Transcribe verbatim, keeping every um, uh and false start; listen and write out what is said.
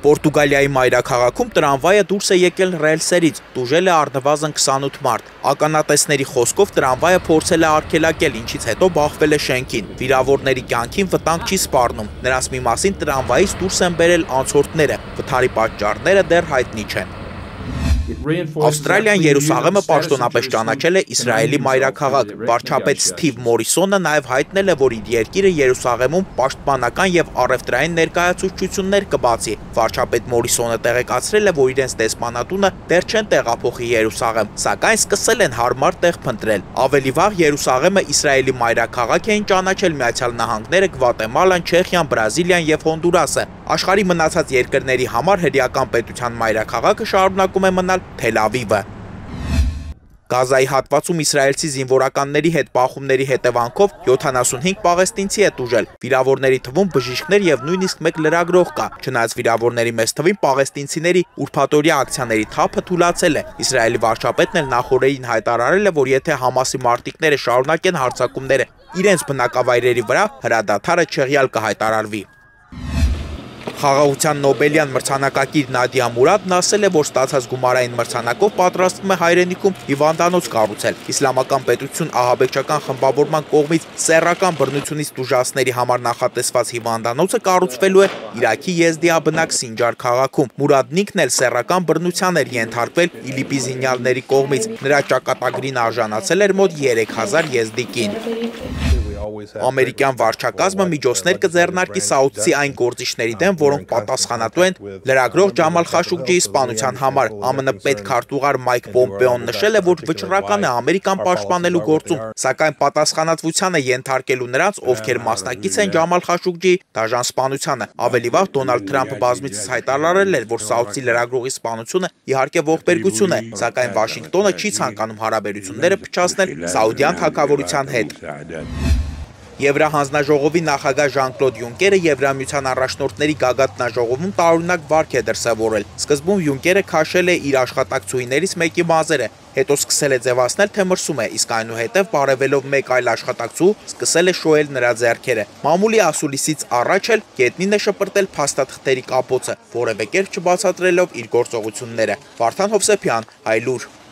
Պորտուգալիայի մայրաքաղաքում տրամվայը դուրս է եկել ռելսերից, տուժել է առնվազն քսանութ մարդ։ Ականատեսների խոսքով տրամվայը փորձել է արգելակել, ինչից հետո բախվել է շենքին։ Վիրավորների կյանքին վտանգ չի սպառնում։ Նրանց մի մասին տրամվայից դուրս են բերել անցորդները։ Վթարի պատճառները դեռ հայտնի չեն։ Ավստրալիան Երուսաղեմը պաշտոնապես ճանաչել է Իսրայելի մայրաքաղաք։ Վարչապետ Սթիվ Մորիսոնը նաև հայտնել է, որ իր երկիրը Երուսաղեմում պաշտպանական եւ առևտրային ներկայացուցչություններ կբացի։ Վարչապետ Մորիսոնը տեղեկացրել է, որ իրենց դեսպանատունը դեռ չեն տեղափոխի Երուսաղեմ, սակայն սկսել են հարմար տեղ փնտրել։ Ավելի վաղ Երուսաղեմը Իսրայելի մայրաքաղաք էին ճանաչել Միացյալ Նահանգները, Գվատեմալան, Չեխիան, Բրազիլիան եւ Հոնդուրասը։ Աշխարհի մնացած երկրների համար հրեական պետության մայրաքաղաքը շարունակում է մնալ Թել Ավիվը։ Գազայի հատվածում իսրայելցի զինվորականների հետ բախումների հետևանքով յոթանասունհինգ պաղեստինցի է տուժել։ Վիրավորների թվում բժիշկներ եւ նույնիսկ մեկ լրագրող կա։ Չնայած վիրավորների մեծ թվին պաղեստինցիների ուրբաթօրյա ակցիաների թափը թուլացել է։ Իսրայելի վարչապետն էլ նախորդին հայտարարել է, որ եթե Համասի մարտիկները շարունակեն հարձակումները իրենց բնակավայրերի վրա, հրադադարը չեղյալ կհայտարարվի։ Խաղաղության Նոբելյան մրցանակակիր Նադիա Մուրադն ասել է, որ ստացած գումարային մրցանակով պատրաստվում է հայրենիքում հիվանդանոց կառուցել։ Իսլամական պետություն ահաբեկչական խմբավորման կողմից սեռական բռնությունից տուժածների համար նախատեսված հիվանդանոցը կառուցվելու է Իրաքի եզդիաբնակ Սինջար քաղաքում։ Մուրադն ինքն էլ սեռական բռնության էր ենթարկվել իլիպի զինյալների կողմից։ Նրա ճակատագրին արժանացել էր մոտ երեք հազար եզդի կին։ Ամերիկյան վարչակազմը միջոցներ կձեռնարկի սաուդցի այն գործիչների դեմ, որոնք պատասխանատու են լրագրող Ջամալ Խաշուգջիի սպանության համար։ ԱՄՆ պետքարտուղար Մայք Պոմպեոն նշել է, որ վճռական է Ամերիկան պաշտպանելու գործում, սակայն պատասխանատվության է ենթարկելու նրանց, ովքեր մասնակից են Ջամալ Խաշուգջիի դաժան սպանությանը։ Ավելի վաղ Դոնալդ Թրամփը բազմիցս հայտարարել էր, որ սաուդցի լրագրողի սպանությունը իհարկե ողբերգություն է, սակայն Վաշինգտոնը չի ցանկանում հարաբերությունները փչացնել սաուդյան թագավորության հետ։ Եվրահանձնաժողովի նախագահ Ժան-Կլոդ Յունկերը Եվրամիության առաջնորդների գագաթնաժողովում տարօրինակ վարք է դրսևորել։ Սկզբում Յունկերը քաշել է իր աշխատակցուհիներից մեկի մազերը, հետո սկսել է ձևացնել, թե մրսում է, իսկ այնուհետև բարևելով մեկ այլ աշխատակցու, սկսել է շոյել նրա ձեռքերը։ Մամուլի ասուլիսից առաջ էլ գետնին է շպրտել փաստաթղթերի կապոցը, որևէ կերպ չբացատրելով իր գործողությունները։ Վարդան Հովսեփյան, Հայլուր։